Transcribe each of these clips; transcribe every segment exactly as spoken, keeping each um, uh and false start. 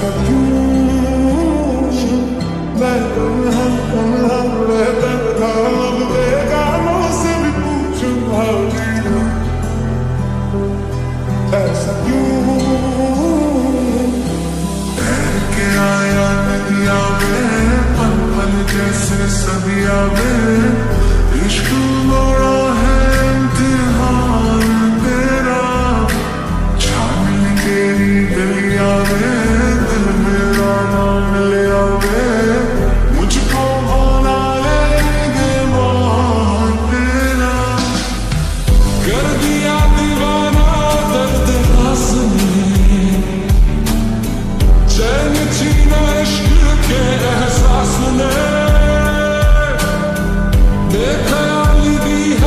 ऐसा क्यों मैं हर पल हर रहता था अब बेगानों से भी पूछूं how do you know? ऐसा क्यों तैर के आया नदिया में पल पल जैसे सदिया में इश्क मोड़ा है इम्तिहान तेरा छान तेरी गलिया में दिल मेरा नाम ले आवे मुझको भुला लेंगे मोहन तेरा कर दिया दीवाना दर्द हंसने चैन छीना इश्क के एहसास ने बेख्याली दी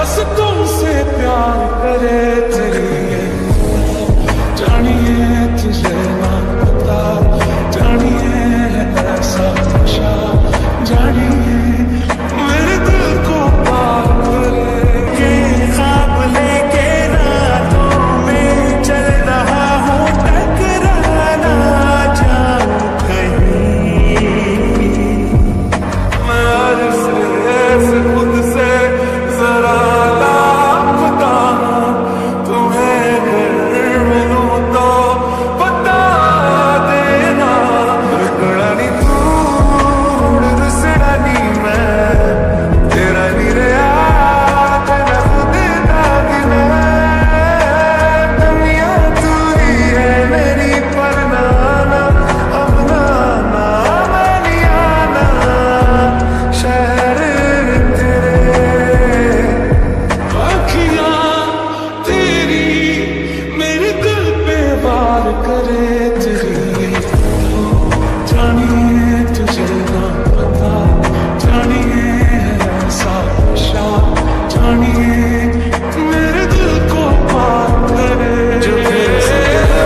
बस तुमसे प्यार करे तेरी जानिए तुझे ना पता जानिए ऐसा नशा जानिए मेरे दिल को पार करे के ख्वाब लेके रातों में चल रहा हूँ टकराना जाऊं कहीं मैं आज से खुद से जरा लापता तुम्हें घर मिलूं तो बता देना रगड़ानी तू रुसड़ानी मैं तेरा नहीं रहा तेरा खुद दागना दुनिया तू ही है मेरी परनाना अब नाना मैं नहीं आना शहर तेरे आँखियाँ तेरी मेरे दिल पे वार करे तेरी जानिए तुझे ना पता जानिए ऐसा नशा जानिए मेरे दिल को पार करे जो तेरे से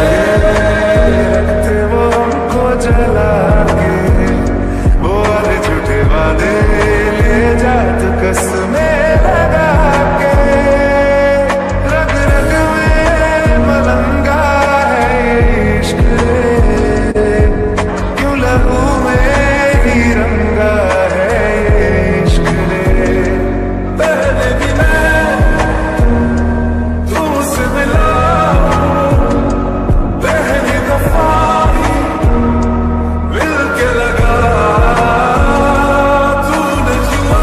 रखते वो हमको जला के वो वाले झूठे वादे ले जा तू कसमें लगा के रग रग में मलंगा है ये इश्क रे क्यों लहू में ही रंगा है ये इश्क रे पहले भी मैं तुमसे मिला पहली दफा ही मिल के लगा तूने जुआ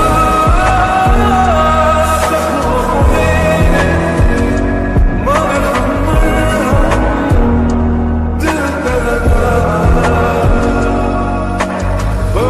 सपनों में मगर दिल पे लगा ओ,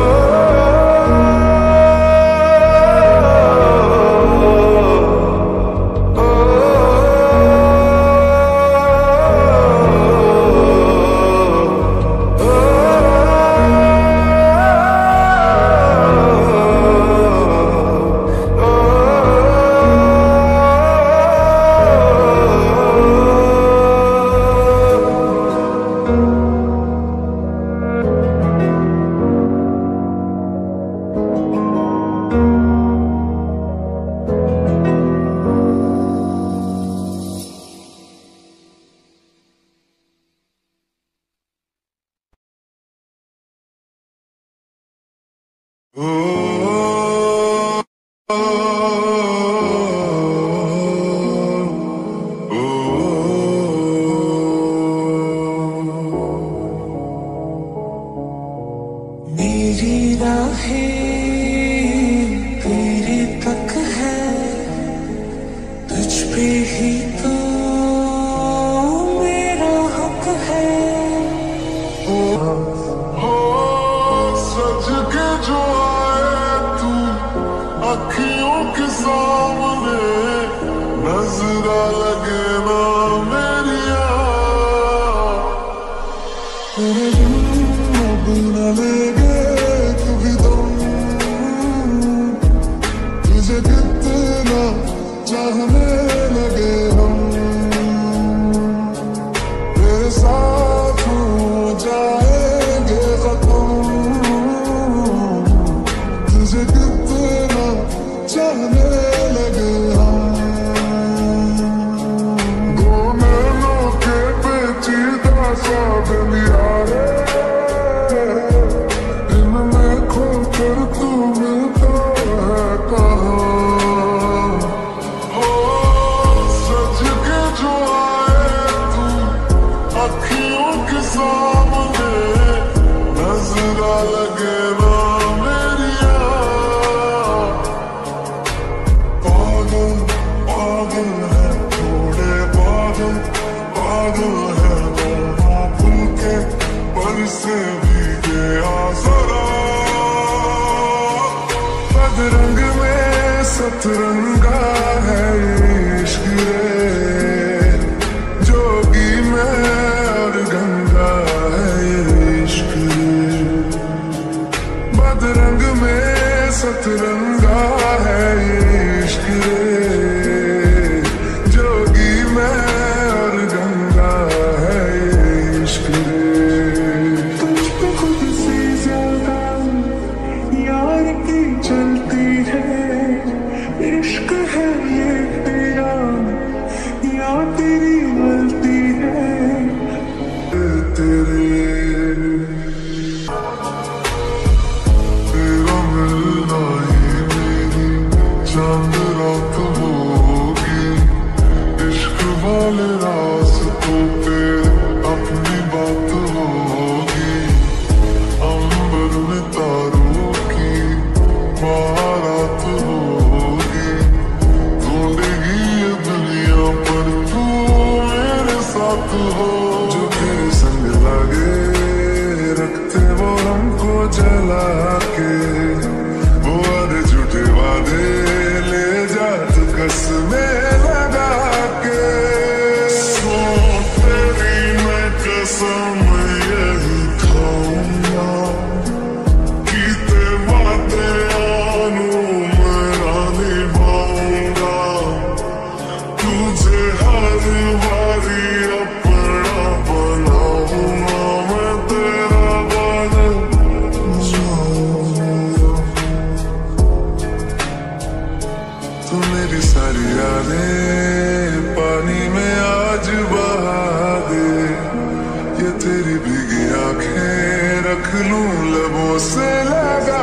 मेरी राहें तेरे तक है तुझ पे ही तो मेरा हक है हो सज के जो आए तू अखियों के सामने नजरा लगे ना मेरी तेरे बिन अब न लेगे कभी दम तुझे कितना चाहने लगे हम तेरे साथ हो जाएंगे खत्म तुझे कितना चाहने लगे हम दो नैनों के पेचीदा सा दिल यारे इनमें खो कर तू मिलता है कहाँ हो वाले रास्तों पे अपनी बात होगी, अंबर में तारों की बारात होगी। ढूंढेगी ये दुनिया पर तू मेरे साथ हो, जो तेरे संग लागे रखते वो हमको जला के, वो वादे झूठे वादे ले जा तू कसमें लगा के। सो तेरी मैं कसम यही खाऊंगा, कीते वादे आनू मेरा निभाऊंगा, तुझे हर बारी अपना बनाऊंगा, मैं तेरा बन जाऊंगा। तू मेरी सारी यादें पानी में आज बहा दे, ये तेरी भीगी आंखें रख लूं लबों से लगा